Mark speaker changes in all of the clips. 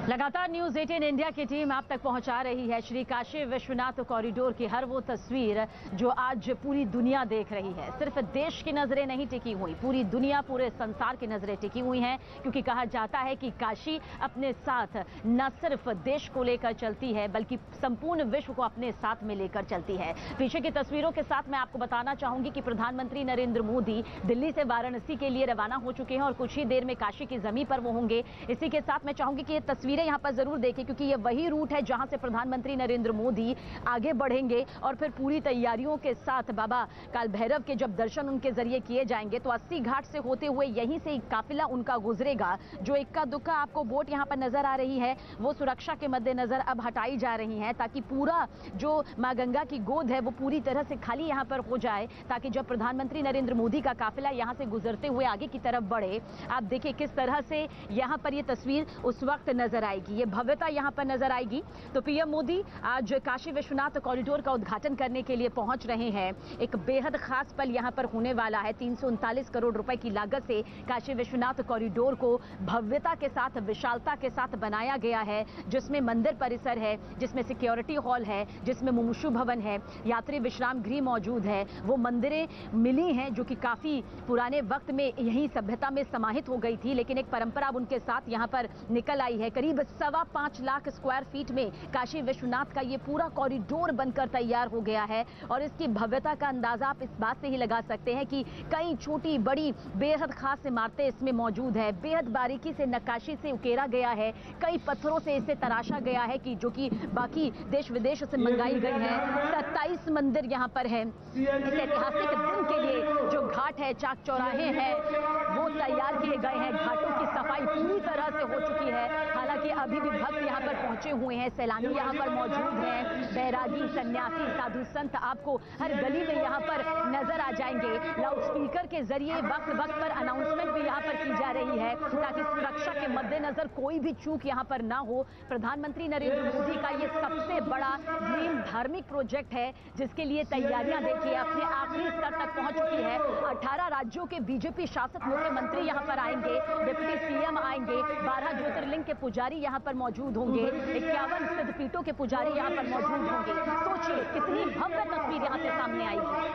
Speaker 1: लगातार news 18 India की team आप तक पहुंचा रही है श्री काशी विश्वनाथ कॉरिडोर की हर वो तस्वीर जो आज पूरी दुनिया देख रही है। सिर्फ देश की नजरें नहीं टिकी हुई, पूरी दुनिया, पूरे संसार की नजरें टिकी हुई हैं, क्योंकि कहा जाता है कि काशी अपने साथ न सिर्फ देश को लेकर चलती है बल्कि संपूर्ण विश्व को अपने साथ में लेकर चलती है। पीछे की तस्वीरों के साथ मैं आपको बताना चाहूंगी कि प्रधानमंत्री नरेंद्र मोदी दिल्ली से वाराणसी के लिए रवाना हो चुके हैं और कुछ ही देर में काशी की जमीन पर वो होंगे। इसी के साथ मैं चाहूंगी कि ये तस्वीरें यहां पर जरूर देखें, क्योंकि ये वही रूट है जहां से प्रधानमंत्री नरेंद्र मोदी आगे बढ़ेंगे और फिर पूरी तैयारियों के साथ बाबा काल भैरव के जब दर्शन उनके जरिए किए जाएंगे तो 80 घाट से होते हुए यहीं से एक काफिला उनका गुजरेगा। जो इक्का दुक्का आपको बोट यहां पर नजर आ रही है वो सुरक्षा के मद्देनजर अब हटाई जा रही है, ताकि पूरा जो मां गंगा की गोद है वो पूरी तरह से खाली यहां पर हो जाए, ताकि जब प्रधानमंत्री नरेंद्र मोदी का काफिला यहां से गुजरते हुए आगे की तरफ बढ़े, आप देखिए किस तरह से यहां पर ये तस्वीर उस वक्त नजर आएगी, ये भव्यता यहां पर नजर आएगी। तो पीएम मोदी आज काशी विश्वनाथ कॉरिडोर का उद्घाटन करने के लिए पहुंच रहे हैं। एक बेहद खास पल यहां पर होने वाला है। 339 करोड़ रुपए की लागत से काशी विश्वनाथ कॉरिडोर को भव्यता के साथ, विशालता के साथ बनाया गया है, जिसमें मंदिर परिसर है, जिसमें सिक्योरिटी हॉल है, जिसमें मुमुक्षु भवन है, यात्री विश्राम गृह मौजूद है। वो मंदिरें मिली हैं जो कि काफी पुराने वक्त में यही सभ्यता में समाहित हो गई थी, लेकिन एक परंपरा उनके साथ यहां पर निकल आई है। करीब 5.25 लाख स्क्वायर फीट में काशी विश्वनाथ का ये पूरा कॉरिडोर बनकर तैयार हो गया है और इसकी भव्यता का अंदाजा आप इस बात से ही लगा सकते हैं कि कई छोटी बड़ी बेहद खास इमारतें इसमें मौजूद है। बेहद बारीकी से नक्काशी से उकेरा गया है, कई पत्थरों से इसे तराशा गया है कि जो कि बाकी देश विदेश से मंगाई गई है। 27 मंदिर यहाँ पर है। इस ऐतिहासिक दिन के लिए जो घाट है, चाक चौराहे हैं, वो तैयार किए गए हैं। घाटों की सफाई पूरी तरह से हो चुकी है। हालांकि अभी भी भक्त यहाँ पर पहुंचे हुए हैं, सैलानी यहाँ पर मौजूद हैं, बैरागी, सन्यासी, साधु संत आपको हर गली में यहाँ पर नजर आ जाएंगे। लाउड स्पीकर के जरिए वक्त वक्त पर अनाउंसमेंट भी यहाँ पर की जा रही है, ताकि सुरक्षा के मद्देनजर कोई भी चूक यहाँ पर ना हो। प्रधानमंत्री नरेंद्र मोदी का ये सबसे बड़ा ड्रीम धार्मिक प्रोजेक्ट है, जिसके लिए तैयारियां देखिए अपने आखिरी स्तर तक पहुंच चुकी है। 18 राज्यों के बीजेपी शासित मुख्यमंत्री यहाँ पर आएंगे, डिप्टी सीएम आएंगे, 12 ज्योतिर्लिंग के पुजारी यहाँ पर मौजूद होंगे, 51 सिद्धपीठों के पुजारी यहाँ पर मौजूद होंगे। सोचिए कितनी भव्य तस्वीर यहाँ से सामने आएगी।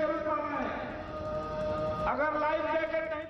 Speaker 2: अगर लाइव जैकेट नहीं,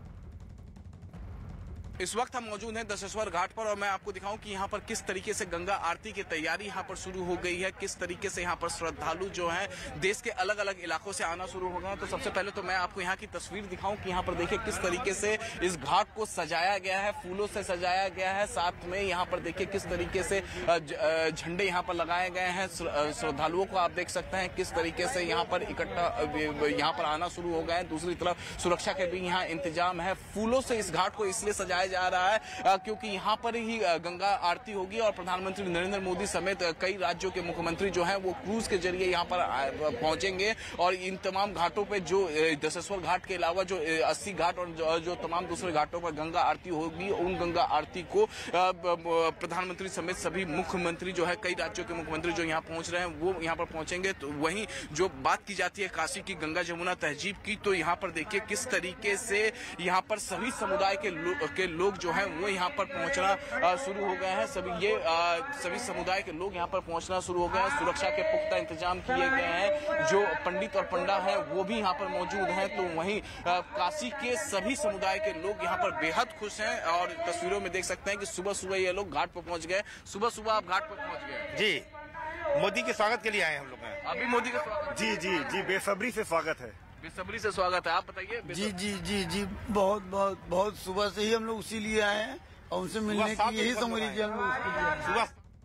Speaker 3: इस वक्त हम मौजूद हैं दशेश्वर घाट पर और मैं आपको दिखाऊं कि यहाँ पर किस तरीके से गंगा आरती की तैयारी यहाँ पर शुरू हो गई है, किस तरीके से यहाँ पर श्रद्धालु जो हैं देश के अलग अलग इलाकों से आना शुरू हो गए हैं। तो सबसे पहले तो मैं आपको यहाँ की तस्वीर दिखाऊं कि यहाँ पर देखिए किस तरीके से इस घाट को सजाया गया है, फूलों से सजाया गया है। साथ में यहाँ पर देखिए किस तरीके से झंडे यहाँ पर लगाए गए हैं। श्रद्धालुओं को आप देख सकते हैं किस तरीके से यहाँ पर इकट्ठा यहाँ पर आना शुरू हो गए हैं। दूसरी तरफ सुरक्षा के भी यहाँ इंतजाम है। फूलों से इस घाट को इसलिए सजाया जा रहा है क्योंकि यहाँ पर ही गंगा आरती होगी और प्रधानमंत्री नरेंद्र मोदी समेत कई राज्यों के मुख्यमंत्री जो हैं वो क्रूज के जरिए यहाँ पर पहुंचेंगे और इन तमाम घाटों पे जो दशेश्वर घाट के अलावा जो 80 घाट और जो तमाम दूसरे घाटों पर गंगा आरती होगी, उन गंगा आरती को प्रधानमंत्री समेत सभी मुख्यमंत्री जो है, कई राज्यों के मुख्यमंत्री जो यहाँ पहुंच रहे हैं वो यहाँ पर पहुंचेंगे। तो वहीं जो बात की जाती है काशी की गंगा जमुना तहजीब की, तो यहाँ पर देखिए किस तरीके से यहाँ पर सभी समुदाय के लोग जो है वो यहाँ पर पहुंचना शुरू हो गए हैं। सभी समुदाय के लोग यहाँ पर पहुंचना शुरू हो गए हैं। सुरक्षा के पुख्ता इंतजाम किए गए हैं। जो पंडित और पंडा है वो भी यहाँ पर मौजूद हैं। तो वहीं काशी के सभी समुदाय के लोग यहाँ पर बेहद खुश हैं और तस्वीरों में देख सकते हैं कि सुबह सुबह ये लोग घाट पर पहुंच गए। सुबह सुबह आप घाट पर पहुंच गए?
Speaker 4: जी, मोदी के स्वागत के लिए आए हम लोग हैं।
Speaker 3: अभी मोदी का स्वागत?
Speaker 4: जी जी जी, बेसब्री से स्वागत है।
Speaker 3: बेसब्री से स्वागत है, आप बताइए।
Speaker 5: जी जी जी जी, बहुत बहुत बहुत सुबह से ही हम लोग उसी लिए आए हैं और उनसे मिलने की यही समझ लीजिए हम लोग उसके लिए सुबह।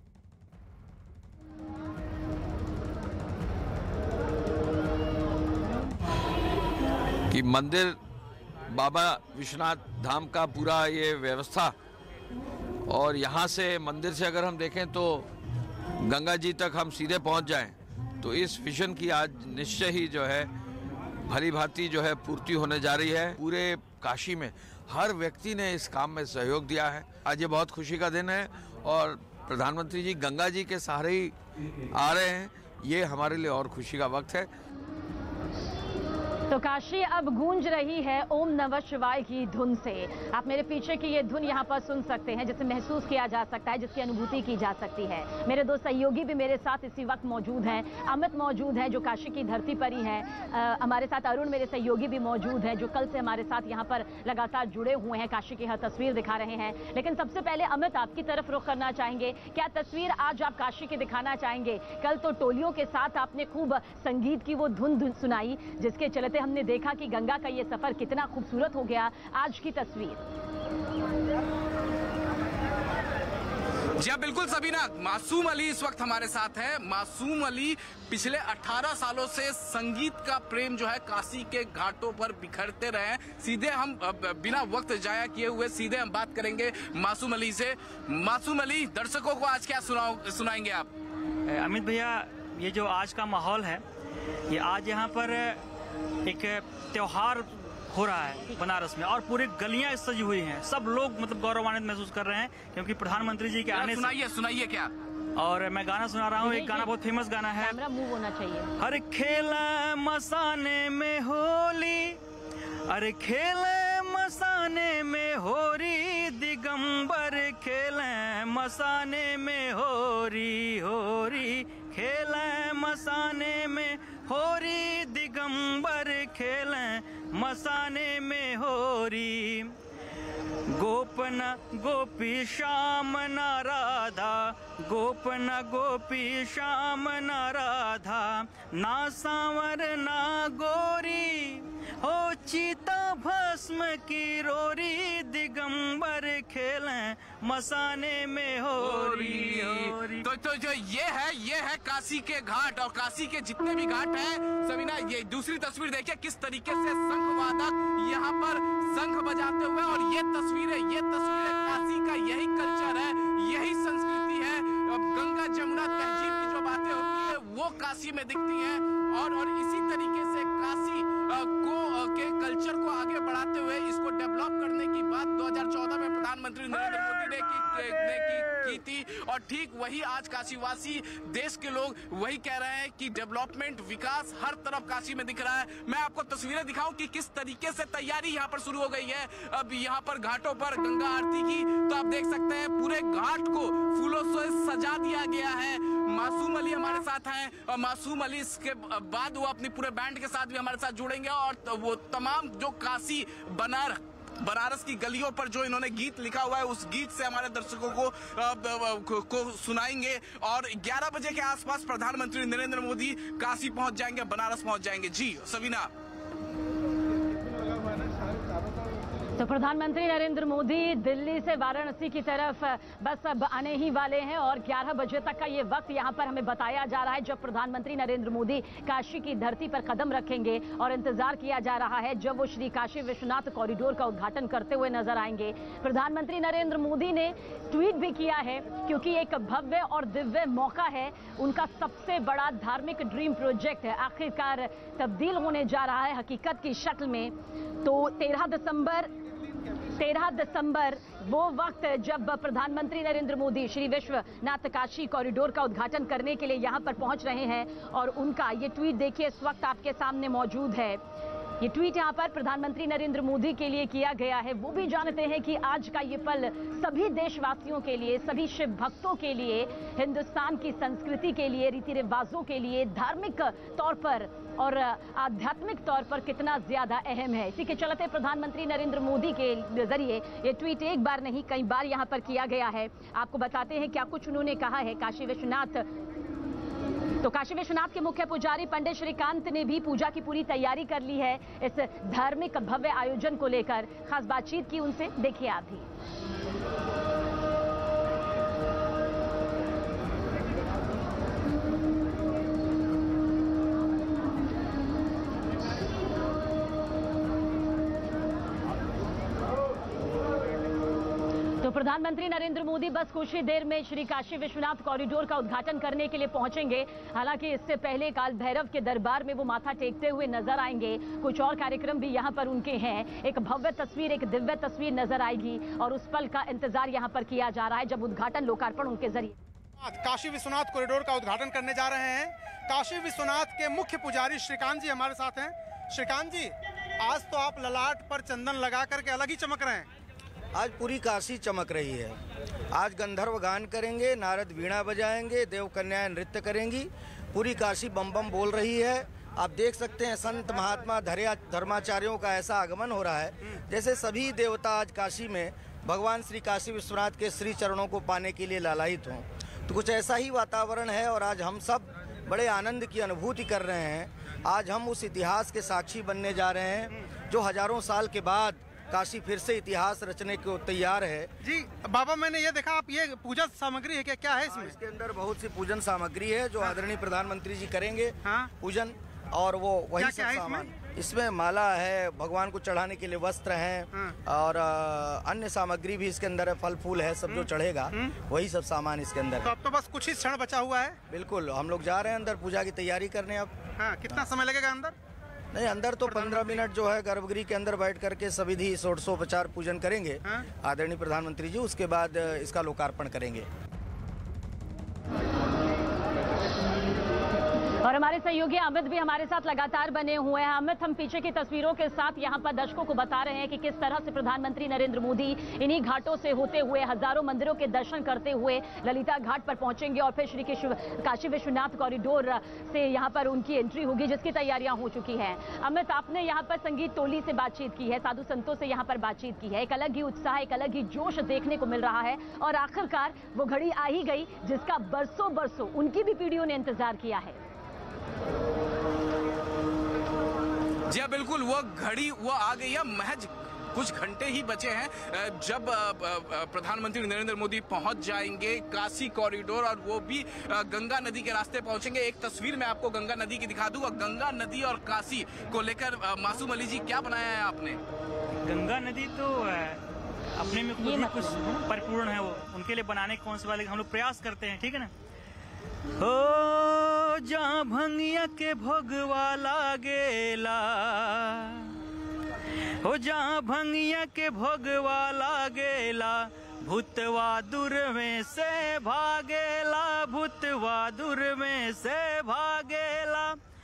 Speaker 6: कि मंदिर बाबा विश्वनाथ धाम का पूरा ये व्यवस्था और यहाँ से मंदिर से अगर हम देखें तो गंगा जी तक हम सीधे पहुँच जाएं, तो इस विजन की आज निश्चय ही जो है भली भांति जो है पूर्ति होने जा रही है। पूरे काशी में हर व्यक्ति ने इस काम में सहयोग दिया है। आज ये बहुत खुशी का दिन है और प्रधानमंत्री जी गंगा जी के सहारे ही आ रहे हैं, ये हमारे लिए और खुशी का वक्त है।
Speaker 1: तो तो काशी अब गूंज रही है ओम नमः शिवाय की धुन से। आप मेरे पीछे की ये धुन यहाँ पर सुन सकते हैं, जिसे महसूस किया जा सकता है, जिसकी अनुभूति की जा सकती है। मेरे दो सहयोगी भी मेरे साथ इसी वक्त मौजूद हैं। अमित मौजूद है जो काशी की धरती पर ही है, हमारे साथ अरुण मेरे सहयोगी भी मौजूद हैं जो कल से हमारे साथ यहाँ पर लगातार जुड़े हुए हैं, काशी की हर तस्वीर दिखा रहे हैं। लेकिन सबसे पहले अमित, आपकी तरफ रुख करना चाहेंगे, क्या तस्वीर आज आप काशी की दिखाना चाहेंगे? कल तो टोलियों के साथ आपने खूब संगीत की वो धुन सुनाई, जिसके चलते हमने देखा कि गंगा का ये सफर कितना खूबसूरत हो गया। आज की तस्वीर।
Speaker 3: जी हाँ, बिल्कुल सबीना, मासूम अली इस वक्त हमारे साथ है। मासूम अली पिछले 18 सालों से संगीत का प्रेम जो है काशी के घाटों पर बिखरते रहे हैं। सीधे हम बिना वक्त जाया किए हुए सीधे हम बात करेंगे मासूम अली से। मासूम अली, दर्शकों को आज क्या सुनाएंगे आप?
Speaker 7: अमित भैया, ये जो आज का माहौल है, ये आज यहाँ पर एक त्योहार हो रहा है बनारस में, और पूरी गलियां सजी हुई हैं। सब लोग मतलब गौरवान्वित महसूस कर रहे हैं क्योंकि प्रधानमंत्री जी के आने से। सुनाइए क्या? और मैं गाना सुना रहा हूँ, एक गाना बहुत फेमस गाना है,
Speaker 1: कैमरा मूव होना चाहिए।
Speaker 7: हर खेल मसाने में होली, अरे खेल मसाने में होरी, दिगंबर खेल मसाने में होरी होरी, खेल मसाने में होरी, दिगंबर खेल मसाने में होरी। गोपन गोपी श्याम न राधा, गोपन गोपी श्याम न राधा, ना सांवर ना गोरी, हो चीता भस्म की रोरी, दिगंबर खेलें मसाने में होरी।
Speaker 3: तो जो ये है काशी के घाट, और काशी के जितने भी घाट हैं सबीना, ये दूसरी तस्वीर देखिए किस तरीके से शंखवादक यहाँ पर शंख बजाते हुए, और ये तस्वीर काशी का यही कल्चर है, यही संस्कृति है। गंगा जमुना तहजीब की जो बातें होती है वो काशी में दिखती हैं, और इसी तरीके से काशी के कल्चर को आगे बढ़ाते हुए इसको डेवलप करने की बात 2014 में प्रधानमंत्री नरेंद्र मोदी ने की थी, और ठीक वही आज काशीवासी देश के लोग वही कह रहे हैं कि डेवलपमेंट, विकास हर तरफ काशी में दिख रहा है। मैं आपको तस्वीरें दिखाऊं कि किस तरीके से तैयारी यहाँ पर शुरू हो गई है। अब यहाँ पर घाटों पर गंगा आरती की तो आप देख सकते हैं पूरे घाट को फूलों से सजा दिया गया है। मासूम अली हमारे साथ हैं, और मासूम अली इसके बाद वो अपनी पूरे बैंड के साथ भी हमारे साथ जुड़ेंगे, और वो तमाम जो काशी बनारस की गलियों पर जो इन्होंने गीत लिखा हुआ है उस गीत से हमारे दर्शकों को सुनाएंगे। और 11 बजे के आसपास प्रधानमंत्री नरेंद्र मोदी काशी पहुंच जाएंगे, बनारस पहुंच जाएंगे। जी सबीना।
Speaker 1: तो प्रधानमंत्री नरेंद्र मोदी दिल्ली से वाराणसी की तरफ बस अब आने ही वाले हैं, और 11 बजे तक का ये वक्त यहाँ पर हमें बताया जा रहा है जब प्रधानमंत्री नरेंद्र मोदी काशी की धरती पर कदम रखेंगे, और इंतजार किया जा रहा है जब वो श्री काशी विश्वनाथ कॉरिडोर का उद्घाटन करते हुए नजर आएंगे। प्रधानमंत्री नरेंद्र मोदी ने ट्वीट भी किया है, क्योंकि एक भव्य और दिव्य मौका है, उनका सबसे बड़ा धार्मिक ड्रीम प्रोजेक्ट है आखिरकार तब्दील होने जा रहा है हकीकत की शक्ल में। तो 13 दिसंबर वो वक्त जब प्रधानमंत्री नरेंद्र मोदी श्री विश्वनाथ काशी कॉरिडोर का उद्घाटन करने के लिए यहां पर पहुंच रहे हैं, और उनका ये ट्वीट देखिए इस वक्त आपके सामने मौजूद है। ये ट्वीट यहाँ पर प्रधानमंत्री नरेंद्र मोदी के लिए किया गया है। वो भी जानते हैं कि आज का ये पल सभी देशवासियों के लिए, सभी शिव भक्तों के लिए, हिंदुस्तान की संस्कृति के लिए, रीति रिवाजों के लिए, धार्मिक तौर पर और आध्यात्मिक तौर पर कितना ज्यादा अहम है। इसी के चलते प्रधानमंत्री नरेंद्र मोदी के जरिए ये ट्वीट एक बार नहीं कई बार यहाँ पर किया गया है। आपको बताते हैं क्या कुछ उन्होंने कहा है। काशी विश्वनाथ के मुख्य पुजारी पंडित श्रीकांत ने भी पूजा की पूरी तैयारी कर ली है इस धार्मिक भव्य आयोजन को लेकर। खास बातचीत की उनसे, देखिए आप भी। तो प्रधानमंत्री नरेंद्र मोदी बस कुछ ही देर में श्री काशी विश्वनाथ कॉरिडोर का उद्घाटन करने के लिए पहुंचेंगे। हालांकि इससे पहले काल भैरव के दरबार में वो माथा टेकते हुए नजर आएंगे। कुछ और कार्यक्रम भी यहां पर उनके हैं। एक भव्य तस्वीर, एक दिव्य तस्वीर नजर आएगी, और उस पल का इंतजार यहां पर किया जा रहा है जब उद्घाटन लोकार्पण उनके जरिए।
Speaker 8: काशी विश्वनाथ कॉरिडोर का उद्घाटन करने जा रहे हैं। काशी विश्वनाथ के मुख्य पुजारी श्रीकांत जी हमारे साथ हैं। श्रीकांत जी, आज तो आप ललाट पर चंदन लगा करके अलग ही चमक रहे हैं।
Speaker 9: आज पूरी काशी चमक रही है। आज गंधर्व गान करेंगे, नारद वीणा बजाएंगे, देव कन्याएं नृत्य करेंगी, पूरी काशी बम बम बोल रही है। आप देख सकते हैं संत महात्मा धर्माचार्यों का ऐसा आगमन हो रहा है जैसे सभी देवता आज काशी में भगवान श्री काशी विश्वनाथ के श्री चरणों को पाने के लिए लालायित हों। तो कुछ ऐसा ही वातावरण है और आज हम सब बड़े आनंद की अनुभूति कर रहे हैं। आज हम उस इतिहास के साक्षी बनने जा रहे हैं जो हजारों साल के बाद काशी फिर से इतिहास रचने को तैयार है।
Speaker 8: जी बाबा, मैंने ये देखा, आप ये पूजा सामग्री है क्या? क्या है इसमें?
Speaker 9: इसके अंदर बहुत सी पूजन सामग्री है जो आदरणीय प्रधानमंत्री जी करेंगे पूजन, और वो वही सब सामान। इसमें माला है, भगवान को चढ़ाने के लिए वस्त्र हैं और अन्य सामग्री भी इसके अंदर है, फल फूल है, सब जो चढ़ेगा वही सब सामान इसके अंदर है।
Speaker 8: तो अब तो बस कुछ ही क्षण बचा हुआ है।
Speaker 9: बिल्कुल, हम लोग जा रहे हैं अंदर पूजा की तैयारी करने। अब
Speaker 8: कितना समय लगेगा अंदर?
Speaker 9: नहीं, अंदर तो 15 मिनट जो है गर्भगृह के अंदर बैठ करके सविधि षोडशोपचार पूजन करेंगे आदरणीय प्रधानमंत्री जी, उसके बाद इसका लोकार्पण करेंगे।
Speaker 1: और हमारे सहयोगी अमित भी हमारे साथ लगातार बने हुए हैं। अमित, हम पीछे की तस्वीरों के साथ यहाँ पर दर्शकों को बता रहे हैं कि किस तरह से प्रधानमंत्री नरेंद्र मोदी इन्हीं घाटों से होते हुए हजारों मंदिरों के दर्शन करते हुए ललिता घाट पर पहुंचेंगे और फिर श्री काशी विश्वनाथ कॉरिडोर से यहाँ पर उनकी एंट्री होगी, जिसकी तैयारियां हो चुकी हैं। अमित, आपने यहाँ पर संगीत टोली से बातचीत की है, साधु संतों से यहाँ पर बातचीत की है, एक अलग ही उत्साह, एक अलग ही जोश देखने को मिल रहा है और आखिरकार वो घड़ी आ ही गई जिसका बरसों उनकी भी पीढ़ियों ने इंतजार किया है।
Speaker 3: जी हाँ, बिल्कुल, वो घड़ी वो आ गई है। महज कुछ घंटे ही बचे हैं जब प्रधानमंत्री नरेंद्र मोदी पहुंच जाएंगे काशी कॉरिडोर, और वो भी गंगा नदी के रास्ते पहुंचेंगे। एक तस्वीर मैं आपको गंगा नदी की दिखा दूंगा। गंगा नदी और काशी को लेकर मासूम अली जी, क्या बनाया है आपने?
Speaker 7: गंगा नदी तो अपने में खुद ही कुछ परिपूर्ण है, वो उनके लिए बनाने कौन से वाले हम लोग प्रयास करते हैं, ठीक है ना। हो जहाँ भंगिया के भोगवा लागेला, हो जहाँ भंगिया के भोगवा लागेला, भूतवा दूर में से भागेला, भूतवा दूर में से भागेला।